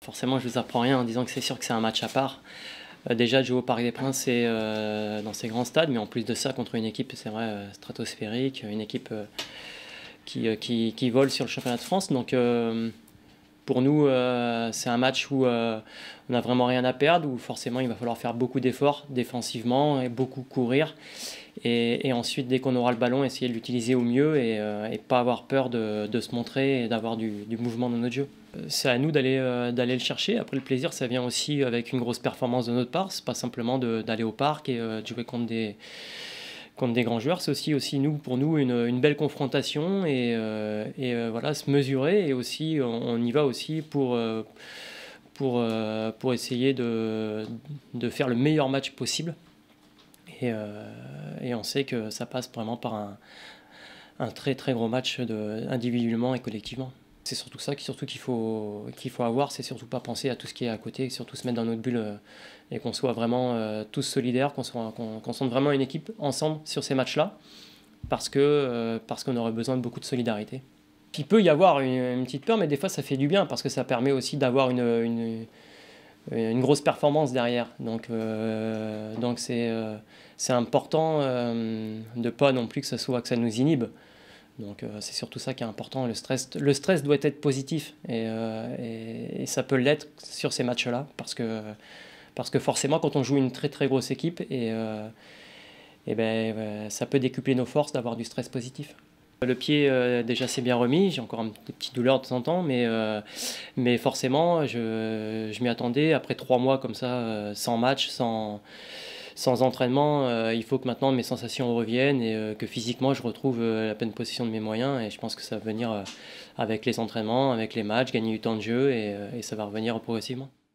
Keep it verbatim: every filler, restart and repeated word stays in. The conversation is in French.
Forcément, je ne vous apprends rien en disant que c'est sûr que c'est un match à part. Euh, déjà, de jouer au Parc des Princes, c'est euh, dans ces grands stades, mais en plus de ça, contre une équipe, c'est vrai, euh, stratosphérique, une équipe euh, qui, euh, qui, qui vole sur le championnat de France. Donc, euh, pour nous, euh, c'est un match où euh, on n'a vraiment rien à perdre, où forcément, il va falloir faire beaucoup d'efforts défensivement et beaucoup courir. Et, et ensuite, dès qu'on aura le ballon, essayer de l'utiliser au mieux et, euh, et pas avoir peur de, de se montrer et d'avoir du, du mouvement dans notre jeu. C'est à nous d'aller euh, d'aller le chercher. Après, le plaisir, ça vient aussi avec une grosse performance de notre part. C'est pas simplement de- d'aller au parc et euh, de jouer contre des, contre des grands joueurs. C'est aussi, aussi nous, pour nous une, une belle confrontation et, euh, et euh, voilà, se mesurer. Et aussi, on, on y va aussi pour, euh, pour, euh, pour essayer de, de faire le meilleur match possible. Et, euh, et on sait que ça passe vraiment par un, un très très gros match de, individuellement et collectivement. C'est surtout ça surtout qu'il faut, qu'il faut avoir, c'est surtout pas penser à tout ce qui est à côté, surtout se mettre dans notre bulle euh, et qu'on soit vraiment euh, tous solidaires, qu'on soit, qu'on, qu'on sente vraiment une équipe ensemble sur ces matchs-là, parce que euh, parce qu'on aurait besoin de beaucoup de solidarité. Il peut y avoir une, une petite peur, mais des fois ça fait du bien, parce que ça permet aussi d'avoir une, une, une grosse performance derrière. Donc euh, donc c'est euh, c'est important euh, de pas non plus que ça soit que ça nous inhibe. Donc euh, c'est surtout ça qui est important. Le stress, le stress doit être positif et, euh, et, et ça peut l'être sur ces matchs-là parce que parce que forcément quand on joue une très très grosse équipe et, euh, et ben euh, ça peut décupler nos forces d'avoir du stress positif. Le pied, euh, déjà, c'est bien remis. J'ai encore un- des petites douleurs de temps en temps, mais, euh, mais forcément, je, je m'y attendais. Après trois mois comme ça, euh, sans match, sans, sans entraînement, euh, il faut que maintenant mes sensations reviennent et euh, que physiquement, je retrouve euh, la pleine possession de mes moyens. Et je pense que ça va venir euh, avec les entraînements, avec les matchs, gagner du temps de jeu et, euh, et ça va revenir progressivement.